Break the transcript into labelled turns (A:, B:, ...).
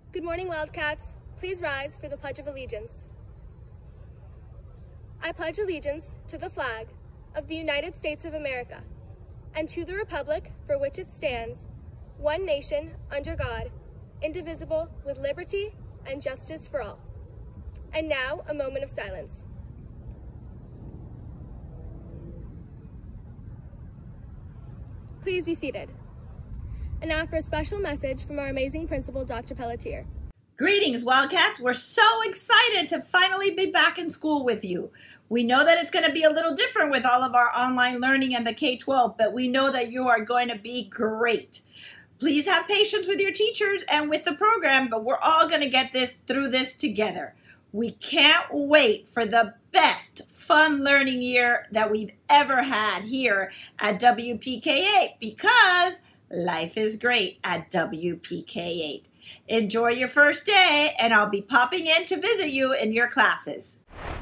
A: Good morning, Wildcats. Please rise for the Pledge of Allegiance. I pledge allegiance to the flag of the United States of America and to the republic for which it stands, one nation, under God, indivisible, with liberty and justice for all. And now, a moment of silence. Please be seated. And now for a special message from our amazing principal, Dr. Pelletier.
B: Greetings, Wildcats. We're so excited to finally be back in school with you. We know that it's going to be a little different with all of our online learning and the K-12, but we know that you are going to be great. Please have patience with your teachers and with the program, but we're all going to get through this together. We can't wait for the best fun learning year that we've ever had here at WPK8 because life is great at WPK8. Enjoy your first day, and I'll be popping in to visit you in your classes.